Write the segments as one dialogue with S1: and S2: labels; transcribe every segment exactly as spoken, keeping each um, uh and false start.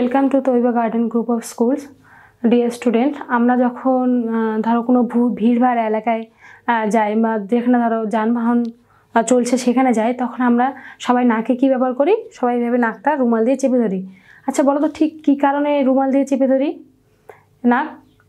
S1: Welcome to Taiba garden group of schools. Dear student, আমরা যখন ধরো কোনো ভিড়ভাড় এলাকায় যাই বা যেখানে ধরো যানবাহন চলছে সেখানে যাই, তখন আমরা সবাই নাকে কী ব্যবহার করি? সবাই ভেবে নাকটা রুমাল দিয়ে চেপে ধরি। আচ্ছা বলো তো, ঠিক কী কারণে রুমাল দিয়ে চেপে ধরি নাক?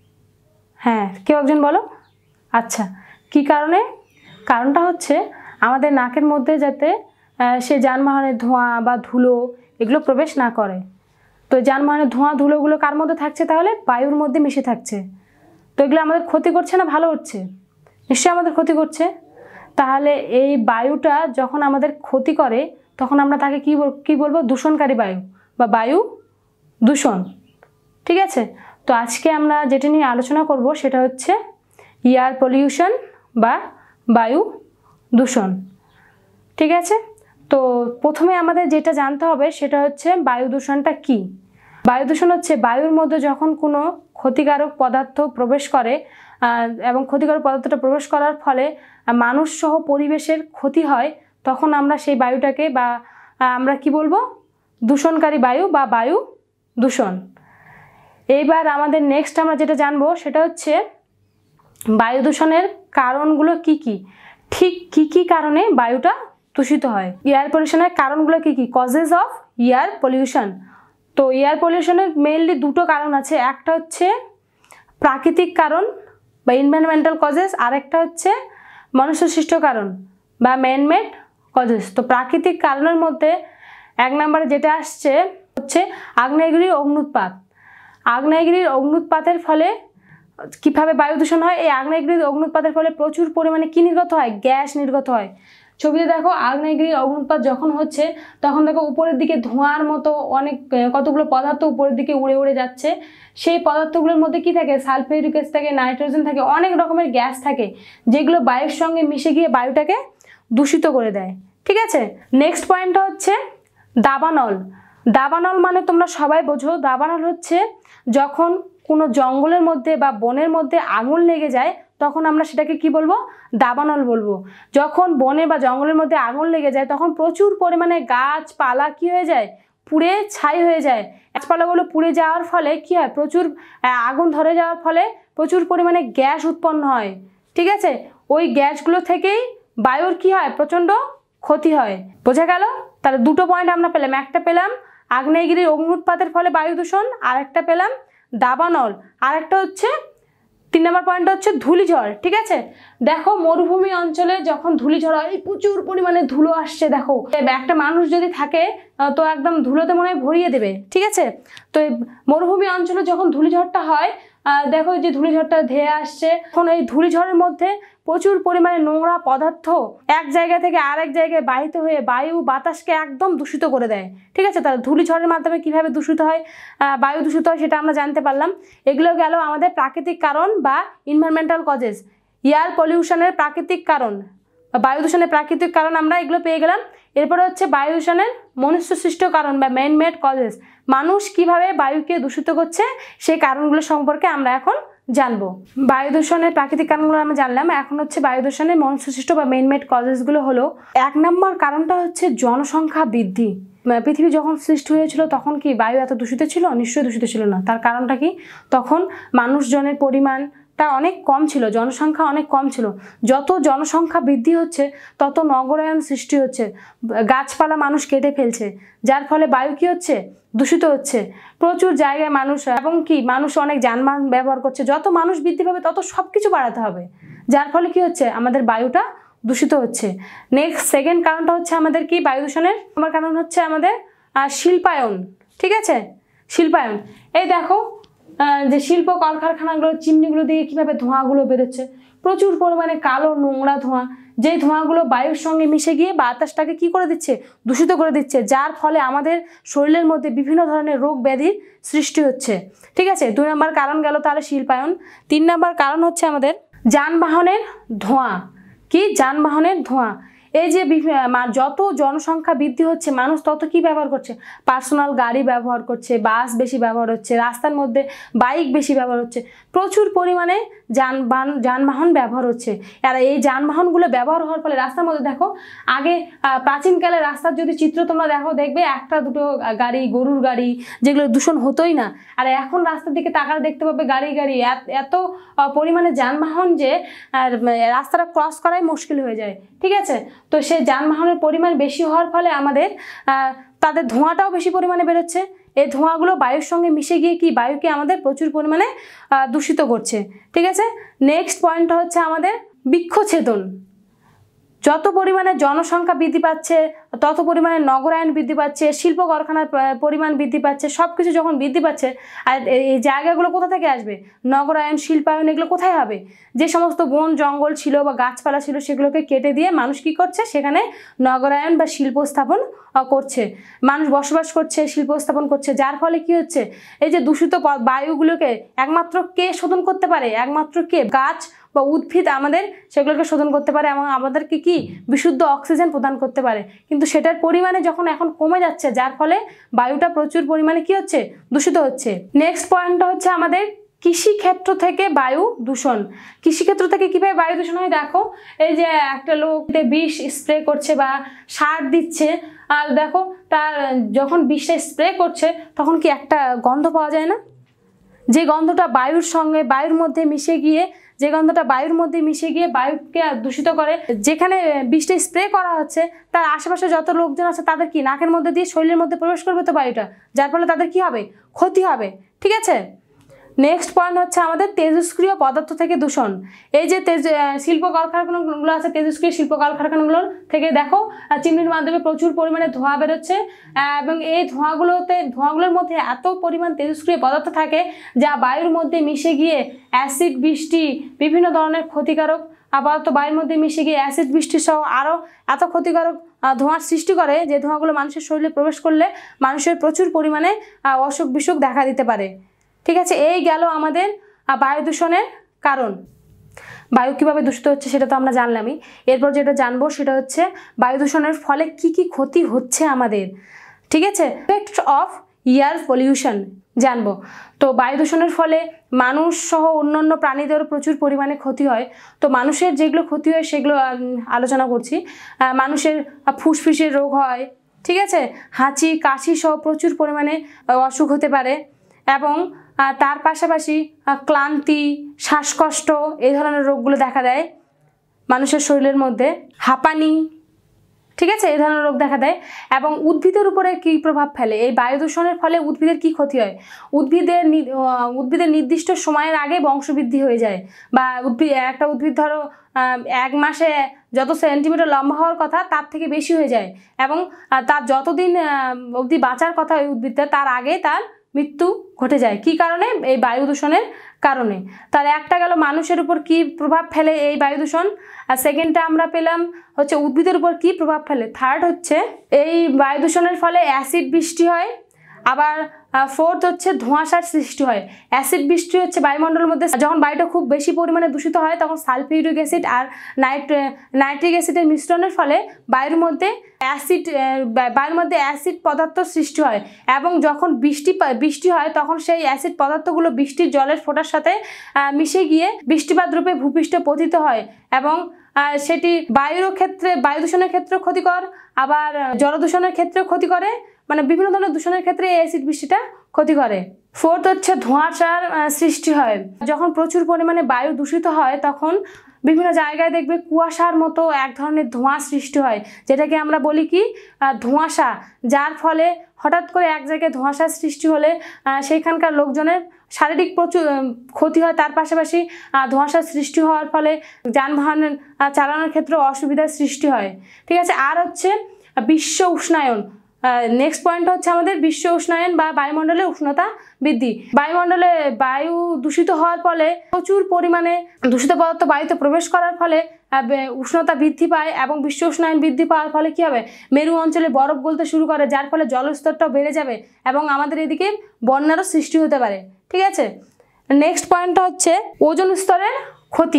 S1: হ্যাঁ, কেউ একজন বলো। আচ্ছা, কী কারণে? কারণটা হচ্ছে আমাদের নাকের মধ্যে যাতে সে যানবাহনের ধোঁয়া বা ধুলো এগুলো প্রবেশ না করে। তো যানবাহনের ধোঁয়া ধুলোগুলো কার মধ্যে থাকছে? তাহলে বায়ুর মধ্যে মিশে থাকছে। তো এগুলো আমাদের ক্ষতি করছে না ভালো হচ্ছে? নিশ্চয়ই আমাদের ক্ষতি করছে। তাহলে এই বায়ুটা যখন আমাদের ক্ষতি করে তখন আমরা তাকে কী কী বলবো? দূষণকারী বায়ু বা বায়ু দূষণ। ঠিক আছে, তো আজকে আমরা যেটা নিয়ে আলোচনা করব সেটা হচ্ছে এয়ার পলিউশন বা বায়ু দূষণ। ঠিক আছে, তো প্রথমে আমাদের যেটা জানতে হবে সেটা হচ্ছে বায়ু দূষণটা কী। বায়ু দূষণ হচ্ছে বায়ুর মধ্যে যখন কোনো ক্ষতিকারক পদার্থ প্রবেশ করে এবং ক্ষতিকারক পদার্থটা প্রবেশ করার ফলে মানুষ সহ পরিবেশের ক্ষতি হয়, তখন আমরা সেই বায়ুটাকে বা আমরা কি বলবো? দূষণকারী বায়ু বা বায়ু দূষণ। এইবার আমাদের নেক্সট আমরা যেটা জানবো সেটা হচ্ছে বায়ু দূষণের কারণগুলো কি কি, ঠিক কি কি কারণে বায়ুটা দূষিত হয়। এয়ার পলিউশনের কারণগুলো কি কি? Causes of air pollution. তো এয়ার পলিউশনের মেইনলি দুটো কারণ আছে, একটা হচ্ছে প্রাকৃতিক কারণ বা এনভায়রনমেন্টাল কজেস, আর একটা হচ্ছে মনুষ্যসৃষ্ট কারণ বা ম্যানমেড কজেস। তো প্রাকৃতিক কারণের মধ্যে এক নম্বরে যেটা আসছে হচ্ছে আগ্নেয়গিরির অগ্নুৎপাত। আগ্নেয়গিরির অগ্নুৎপাতের ফলে কীভাবে বায়ু দূষণ হয়? এই আগ্নেয়গিরির অগ্নুৎপাতের ফলে প্রচুর পরিমাণে কী নির্গত হয়? গ্যাস নির্গত হয়। ছবিতে দেখো, আগ্নেয়গিরির অগ্নুৎপাত যখন হচ্ছে তখন দেখো উপরের দিকে ধোঁয়ার মতো অনেক কতগুলো পদার্থ উপরের দিকে উড়ে উড়ে যাচ্ছে। সেই পদার্থগুলোর মধ্যে কি থাকে? সালফিউরিক অ্যাসিড থাকে, নাইট্রোজেন থাকে, অনেক রকমের গ্যাস থাকে যেগুলো বায়ুর সঙ্গে মিশে গিয়ে বায়ুটাকে দূষিত করে দেয়। ঠিক আছে, নেক্সট পয়েন্টটা হচ্ছে দাবানল। দাবানল মানে তোমরা সবাই বোঝো, দাবানল হচ্ছে যখন কোনো জঙ্গলের মধ্যে বা বনের মধ্যে আগুন লেগে যায় তখন আমরা সেটাকে কি বলবো? দাবানল বলবো। যখন বনে বা জঙ্গলের মধ্যে আগুন লেগে যায় তখন প্রচুর পরিমাণে গাছপালা কি হয়ে যায়? পুড়ে ছাই হয়ে যায়। গাছপালাগুলো পুড়ে যাওয়ার ফলে কি হয়? প্রচুর আগুন ধরে যাওয়ার ফলে প্রচুর পরিমাণে গ্যাস উৎপন্ন হয়। ঠিক আছে, ওই গ্যাসগুলো থেকেই বায়ুর কি হয়? প্রচণ্ড ক্ষতি হয়। বোঝা গেল? তাহলে দুটো পয়েন্ট আমরা পেলাম, একটা পেলাম আগ্নেয়গিরির অগ্নুৎপাতের ফলে বায়ু দূষণ, আর একটা পেলাম দাবানল, আর একটা হচ্ছে তিন নম্বর পয়েন্টটা হচ্ছে ধূলিঝড়। ঠিক আছে, দেখো মরুভূমি অঞ্চলে যখন ধূলিঝড় হয় প্রচুর পরিমাণে ধুলো আসছে, দেখো একটা মানুষ যদি থাকে তো একদম ধুলোতে মনে হয় ভরিয়ে দেবে। ঠিক আছে, তো মরুভূমি অঞ্চলে যখন ধূলিঝড়টা হয় দেখো যে ধূলিঝড়টা ধেয়ে আসছে, এখন এই ধূলিঝড়ের মধ্যে প্রচুর পরিমাণে নোংরা পদার্থ এক জায়গা থেকে আরেক জায়গায় বাহিত হয়ে বায়ু বাতাসকে একদম দূষিত করে দেয়। ঠিক আছে, তাহলে ধূলিঝড়ের মাধ্যমে কিভাবে দূষিত হয় বায়ু দূষিত হয় সেটা আমরা জানতে পারলাম। এগুলো গেল আমাদের প্রাকৃতিক কারণ বা এনভায়রনমেন্টাল কজেস। এয়ার পলিউশনের প্রাকৃতিক কারণ বা বায়ু দূষণের প্রাকৃতিক কারণ আমরা এগুলো পেয়ে গেলাম। এরপরে হচ্ছে বায়ু দূষণের মনুষ্যসৃষ্ট কারণ বা ম্যানমেড কজেস। মানুষ কিভাবে বায়ুকে দূষিত করছে সেই কারণগুলো সম্পর্কে আমরা এখন জানবো। বায়ু দূষণের প্রাকৃতিক কারণগুলো আমরা জানলাম, এখন হচ্ছে বায়ু দূষণের মনুষ্যসৃষ্ট বা ম্যানমেড কজেসগুলো হলো, এক নম্বর কারণটা হচ্ছে জনসংখ্যা বৃদ্ধি। পৃথিবী যখন সৃষ্টি হয়েছিল তখন কি বায়ু এত দূষিত ছিল? নিশ্চয়ই দূষিত ছিল না। তার কারণটা কি? তখন মানুষজনের পরিমাণ তা অনেক কম ছিল, জনসংখ্যা অনেক কম ছিল। যত জনসংখ্যা বৃদ্ধি হচ্ছে তত নগরায়ন সৃষ্টি হচ্ছে, গাছপালা মানুষ কেটে ফেলছে, যার ফলে বায়ু কি হচ্ছে? দূষিত হচ্ছে। প্রচুর জায়গায় মানুষ এবং কি মানুষ অনেক যানবাহন ব্যবহার করছে, যত মানুষ বৃদ্ধি পাবে তত সব কিছু বাড়াতে হবে, যার ফলে কি হচ্ছে? আমাদের বায়ুটা দূষিত হচ্ছে। নেক্সট সেকেন্ড কারণটা হচ্ছে আমাদের কি বায়ু দূষণের? আমার কারণ হচ্ছে আমাদের শিল্পায়ন। ঠিক আছে, শিল্পায়ন। এই দেখো যে শিল্প কলকারখানাগুলো চিমনিগুলো দিয়ে কিভাবে ধোঁয়াগুলো বেরোচ্ছে, প্রচুর পরিমাণে কালো নোংরা ধোঁয়া, যেই ধোঁয়াগুলো বায়ুর সঙ্গে মিশে গিয়ে বাতাসটাকে কি করে দিচ্ছে? দূষিত করে দিচ্ছে, যার ফলে আমাদের শরীরের মধ্যে বিভিন্ন ধরনের রোগ ব্যাধির সৃষ্টি হচ্ছে। ঠিক আছে, দুই নম্বর কারণ গেল তাহলে শিল্পায়ন। তিন নম্বর কারণ হচ্ছে আমাদের যানবাহনের ধোঁয়া। কি? যানবাহনের ধোঁয়া। এই যে যত জনসংখ্যা বৃদ্ধি হচ্ছে মানুষ তত কি ব্যবহার করছে, পার্সোনাল গাড়ি ব্যবহার করছে, বাস বেশি ব্যবহার হচ্ছে, রাস্তার মধ্যে বাইক বেশি ব্যবহার হচ্ছে, প্রচুর পরিমাণে যানবাহন যানবাহন ব্যবহার হচ্ছে। আর এই যানবাহনগুলো ব্যবহার হওয়ার ফলে রাস্তার মধ্যে দেখো, আগে প্রাচীনকালে রাস্তার যদি চিত্র তোমরা দেখো দেখবে একটা দুটো গাড়ি, গরুর গাড়ি, যেগুলো দূষণ হতোই না। আর এখন রাস্তার দিকে তাকালে দেখতে পাবে গাড়ি গাড়ি এত পরিমাণে যানবাহন যে রাস্তাটা ক্রস করাই মুশকিল হয়ে যায়। ঠিক আছে, তো সেই যানবাহনের পরিমাণ বেশি হওয়ার ফলে আমাদের তাদের ধোঁয়াটাও বেশি পরিমাণে বেরোচ্ছে। এই ধোঁয়াগুলো বায়ুর সঙ্গে মিশে গিয়ে কি বায়ুকে আমাদের প্রচুর পরিমাণে দূষিত করছে। ঠিক আছে, নেক্সট পয়েন্ট হচ্ছে আমাদের বৃক্ষছেদন। যত পরিমাণে জনসংখ্যা বৃদ্ধি পাচ্ছে তত পরিমাণে নগরায়ন বৃদ্ধি পাচ্ছে, শিল্প কারখানার পরিমাণ বৃদ্ধি পাচ্ছে, সব কিছু যখন বৃদ্ধি পাচ্ছে আর এই জায়গাগুলো কোথা থেকে আসবে, নগরায়ন, শিল্পায়ন, এগুলো কোথায় হবে? যে সমস্ত বন জঙ্গল ছিল বা গাছপালা ছিল সেগুলোকে কেটে দিয়ে মানুষ কি করছে, সেখানে নগরায়ন বা শিল্প স্থাপন করছে, মানুষ বসবাস করছে, শিল্প স্থাপন করছে, যার ফলে কি হচ্ছে, এই যে দূষিত বায়ুগুলোকে একমাত্র কে শোধন করতে পারে, একমাত্র কে, গাছ বা উদ্ভিদ আমাদের সেগুলোকে শোধন করতে পারে এবং আমাদেরকে কি বিশুদ্ধ অক্সিজেন প্রদান করতে পারে। কিন্তু সেটার পরিমাণে যখন এখন কমে যাচ্ছে, যার ফলে বায়ুটা প্রচুর পরিমাণে কি হচ্ছে, দূষিত হচ্ছে। নেক্সট পয়েন্টটা হচ্ছে আমাদের কৃষিক্ষেত্র থেকে বায়ু দূষণ। কৃষিক্ষেত্র থেকে কীভাবে বায়ু দূষণ হয় দেখো, এই যে একটা লোক বিষ স্প্রে করছে বা সার দিচ্ছে, আর দেখো তার যখন বিষটা স্প্রে করছে তখন কি একটা গন্ধ পাওয়া যায় না, যে গন্ধটা বায়ুর সঙ্গে বায়ুর মধ্যে মিশে গিয়ে যে গন্ধটা বায়ুর মধ্যে মিশে গিয়ে বায়ুকে দূষিত করে। যেখানে বিষটা স্প্রে করা হচ্ছে তার আশেপাশে যত লোকজন আছে তাদের কি নাকের মধ্যে দিয়ে শরীরের মধ্যে প্রবেশ করবে তো বায়ুটা, যার ফলে তাদের কি হবে, ক্ষতি হবে। ঠিক আছে, নেক্সট পয়েন্ট হচ্ছে আমাদের তেজস্ক্রিয় পদার্থ থেকে দূষণ। এই যে তেজ শিল্প কলকারখানাগুলো আছে, তেজস্ক্রিয় শিল্প কলকারখানাগুলোর থেকে দেখো চিমনির মাধ্যমে প্রচুর পরিমাণে ধোঁয়া বেরোচ্ছে এবং এই ধোঁয়াগুলোতে ধোঁয়াগুলোর মধ্যে এত পরিমাণ তেজস্ক্রিয় পদার্থ থাকে যা বায়ুর মধ্যে মিশে গিয়ে অ্যাসিড বৃষ্টি, বিভিন্ন ধরনের ক্ষতিকারক আপাতত বায়ুর মধ্যে মিশে গিয়ে অ্যাসিড বৃষ্টি সহ আরও এত ক্ষতিকারক ধোঁয়ার সৃষ্টি করে যে ধোঁয়াগুলো মানুষের শরীরে প্রবেশ করলে মানুষের প্রচুর পরিমাণে অসুখ বিসুখ দেখা দিতে পারে। ঠিক আছে, এই গেল আমাদের বায়ু দূষণের কারণ। বায়ু কীভাবে দূষিত হচ্ছে সেটা তো আমরা জানলামই। এরপর যেটা জানবো সেটা হচ্ছে বায়ু দূষণের ফলে কি কি ক্ষতি হচ্ছে আমাদের। ঠিক আছে, এফেক্ট অফ এয়ার পলিউশন জানবো। তো বায়ু দূষণের ফলে মানুষ সহ অন্যান্য প্রাণীদেরও প্রচুর পরিমাণে ক্ষতি হয়। তো মানুষের যেগুলো ক্ষতি হয় সেগুলো আলোচনা করছি। মানুষের ফুসফুসের রোগ হয়, ঠিক আছে, হাঁচি কাশি সহ প্রচুর পরিমাণে অসুখ হতে পারে এবং তার পাশাপাশি ক্লান্তি, শ্বাসকষ্ট, এই ধরনের রোগগুলো দেখা দেয় মানুষের শরীরের মধ্যে, হাঁপানি, ঠিক আছে, এই ধরনের রোগ দেখা দেয়। এবং উদ্ভিদের উপরে কী প্রভাব ফেলে এই বায়ু দূষণের ফলে, উদ্ভিদের কি ক্ষতি হয়, উদ্ভিদের উদ্ভিদের নির্দিষ্ট সময়ের আগে বংশবৃদ্ধি হয়ে যায় বা উদ্ভিদ একটা উদ্ভিদ ধরো এক মাসে যত সেন্টিমিটার লম্বা হওয়ার কথা তার থেকে বেশি হয়ে যায় এবং তার যতদিন অবধি বাঁচার কথা ওই উদ্ভিদটা তার আগে তার মৃত্যু ঘটে যায়। কি কারণে? এই বায়ু দূষণের কারণে। তাহলে একটা গেল মানুষের উপর কি প্রভাব ফেলে এই বায়ু দূষণ, আর সেকেন্ডটা আমরা পেলাম হচ্ছে উদ্ভিদের উপর কি প্রভাব ফেলে। থার্ড হচ্ছে এই বায়ু দূষণের ফলে অ্যাসিড বৃষ্টি হয়, আবার ফোর্থ হচ্ছে ধোঁয়াশার সৃষ্টি হয়। অ্যাসিড বৃষ্টি হচ্ছে বায়ুমণ্ডলের মধ্যে যখন বায়ুটা খুব বেশি পরিমাণে দূষিত হয় তখন সালফিউরিক অ্যাসিড আর নাইট নাইট্রিক অ্যাসিডের মিশ্রণের ফলে বায়ুর মধ্যে অ্যাসিড বায়ুর মধ্যে অ্যাসিড পদার্থ সৃষ্টি হয় এবং যখন বৃষ্টি বৃষ্টি হয় তখন সেই অ্যাসিড পদার্থগুলো বৃষ্টির জলের ফোঁটার সাথে মিশে গিয়ে বৃষ্টিপাত রূপে ভূপৃষ্ঠে পতিত হয় এবং সেটি বায়ুর ক্ষেত্রে বায়ু দূষণের ক্ষেত্রেও ক্ষতিকর, আবার জলদূষণের ক্ষেত্রেও ক্ষতি করে, মানে বিভিন্ন ধরনের দূষণের ক্ষেত্রে এই অ্যাসিড বৃষ্টিটা ক্ষতি করে। ফোর্থ হচ্ছে ধোঁয়াশার সৃষ্টি হয়। যখন প্রচুর পরিমাণে বায়ু দূষিত হয় তখন বিভিন্ন জায়গায় দেখবে কুয়াশার মতো এক ধরনের ধোঁয়া সৃষ্টি হয়, যেটাকে আমরা বলি কি ধোঁয়াশা, যার ফলে হঠাৎ করে এক জায়গায় ধোঁয়াশার সৃষ্টি হলে সেইখানকার লোকজনের শারীরিক প্রচুর ক্ষতি হয়। তার পাশাপাশি ধোঁয়াশার সৃষ্টি হওয়ার ফলে যানবাহন চালানোর ক্ষেত্রে অসুবিধার সৃষ্টি হয়। ঠিক আছে, আর হচ্ছে বিশ্ব উষ্ণায়ন। নেক্সট পয়েন্ট হচ্ছে আমাদের বিশ্ব উষ্ণায়ন বা বায়ুমণ্ডলে উষ্ণতা বৃদ্ধি। বায়ুমণ্ডলে বায়ু দূষিত হওয়ার ফলে প্রচুর পরিমাণে দূষিত পদার্থ বায়ুতে প্রবেশ করার ফলে উষ্ণতা বৃদ্ধি পায় এবং বিশ্ব উষ্ণায়ন বৃদ্ধি পাওয়ার ফলে কী হবে, মেরু অঞ্চলে বরফ গলতে শুরু করে, যার ফলে জলস্তরটাও বেড়ে যাবে এবং আমাদের এদিকে বন্যারও সৃষ্টি হতে পারে। ঠিক আছে, নেক্সট পয়েন্টটা হচ্ছে ওজোন স্তরের ক্ষতি।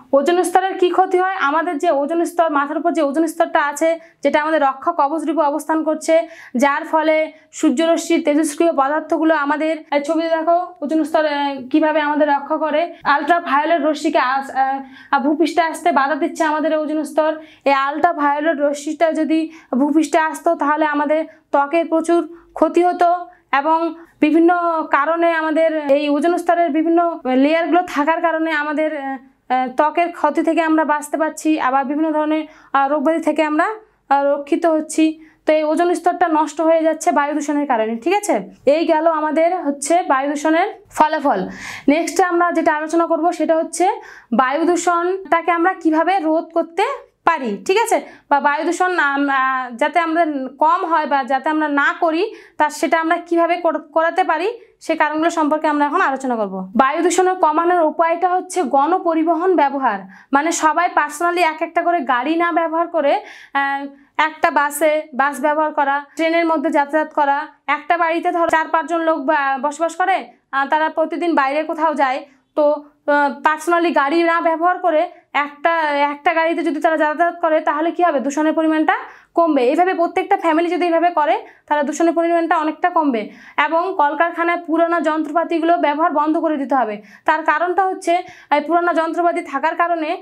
S1: ওজোন স্তরের কি ক্ষতি হয়? আমাদের যে ওজোন স্তর, মাথার উপর যে ওজোন স্তরটা আছে, যেটা আমাদের রক্ষা কবচ রূপে অবস্থান করছে, যার ফলে সূর্যরশ্মির তেজস্ক্রিয় পদার্থগুলো আমাদের, ছবিতে দেখো ওজোন স্তর কিভাবে আমাদের রক্ষা করে। আলট্রা ভায়োলেট রশ্মিকে ভূপৃষ্ঠে আসতে বাধা দিচ্ছে আমাদের ওজোন স্তর। এই আলট্রা ভায়োলেট রশ্মিটা যদি ভূপৃষ্ঠে আসতো তাহলে আমাদের ত্বকের প্রচুর ক্ষতি হতো, এবং বিভিন্ন কারণে আমাদের এই ওজোন স্তরের বিভিন্ন লেয়ারগুলো থাকার কারণে আমাদের ত্বকের ক্ষতি থেকে আমরা বাঁচতে পারছি, আবার বিভিন্ন ধরনের রোগব্যাধি থেকে আমরা রক্ষিত হচ্ছি। তো এই ওজোন স্তরটা নষ্ট হয়ে যাচ্ছে বায়ু দূষণের কারণে। ঠিক আছে, এই গেল আমাদের হচ্ছে বায়ু দূষণের ফলাফল। নেক্সট আমরা যেটা আলোচনা করব সেটা হচ্ছে বায়ু দূষণটাকে আমরা কিভাবে রোধ করতে পারি। ঠিক আছে, বা বায়ু দূষণ যাতে আমরা কম হয় বা যাতে আমরা না করি, তার সেটা আমরা কিভাবে করাতে পারি সে কারণগুলো সম্পর্কে আমরা এখন আলোচনা করব। বায়ু দূষণের কমানোর উপায়টা হচ্ছে গণপরিবহন ব্যবহার, মানে সবাই পার্সোনালি এক একটা করে গাড়ি না ব্যবহার করে একটা বাসে বাস ব্যবহার করা, ট্রেনের মধ্যে যাতায়াত করা। একটা বাড়িতে ধরো চার পাঁচজন লোক বসবাস করে, তারা প্রতিদিন বাইরে কোথাও যায়, তো পার্সোনালি গাড়ি না ব্যবহার করে একটা একটা গাড়িতে যদি তারা যাতায়াত করে তাহলে কি হবে, দূষণের পরিমাণটা কমবে। এইভাবে প্রত্যেকটা ফ্যামিলি যদি এইভাবে করে তাহলে দূষণের পরিমাণটা অনেকটা কমবে। এবং কলকারখানায় পুরোনো যন্ত্রপাতিগুলো ব্যবহার বন্ধ করে দিতে হবে। তার কারণটা হচ্ছে এই পুরোনো যন্ত্রপাতি থাকার কারণে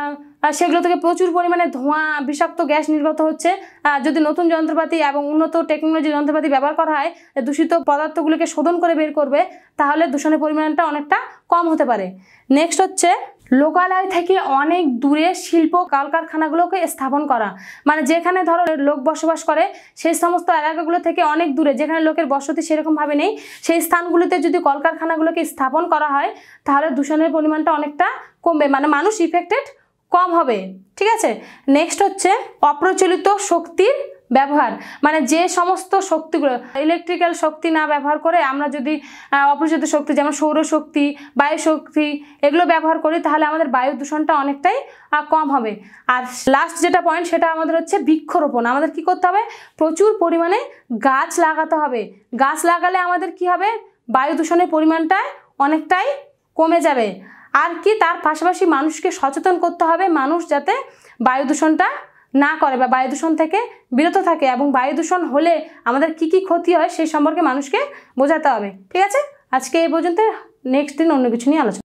S1: সেগুলো থেকে প্রচুর পরিমাণে ধোঁয়া, বিষাক্ত গ্যাস নির্গত হচ্ছে। যদি নতুন যন্ত্রপাতি এবং উন্নত টেকনোলজি যন্ত্রপাতি ব্যবহার করা হয়, দূষিত পদার্থগুলোকে শোধন করে বের করবে, তাহলে দূষণের পরিমাণটা অনেকটা কম হতে পারে। নেক্সট হচ্ছে লোকালয় থেকে অনেক দূরে শিল্প কলকারখানাগুলোকে স্থাপন করা, মানে যেখানে ধরো লোক বসবাস করে সেই সমস্ত এলাকাগুলো থেকে অনেক দূরে, যেখানে লোকের বসতি সেরকমভাবে নেই, সেই স্থানগুলিতে যদি কলকারখানাগুলোকে স্থাপন করা হয় তাহলে দূষণের পরিমাণটা অনেকটা কমবে, মানে মানুষ ইফেক্টেড কম হবে। ঠিক আছে, নেক্সট হচ্ছে অপ্রচলিত শক্তির ব্যবহার, মানে যে সমস্ত শক্তিগুলো ইলেকট্রিক্যাল শক্তি না ব্যবহার করে আমরা যদি অপ্রচলিত শক্তি যেমন সৌরশক্তি, বায়ু শক্তি এগুলো ব্যবহার করি তাহলে আমাদের বায়ু দূষণটা অনেকটাই কম হবে। আর লাস্ট যেটা পয়েন্ট সেটা আমাদের হচ্ছে বৃক্ষরোপণ। আমাদের কি করতে হবে, প্রচুর পরিমাণে গাছ লাগাতে হবে। গাছ লাগালে আমাদের কি হবে, বায়ু দূষণের পরিমাণটা অনেকটাই কমে যাবে। আর কি, তার পাশাপাশি মানুষকে সচেতন করতে হবে, মানুষ যাতে বায়ু দূষণটা না করে বা বায়ু দূষণ থেকে বিরত থাকে, এবং বায়ু দূষণ হলে আমাদের কি কি ক্ষতি হয় সেই সম্পর্কে মানুষকে বোঝাতে হবে। ঠিক আছে, আজকে এই পর্যন্ত, নেক্সট দিন অন্য কিছু নিয়ে আলোচনা।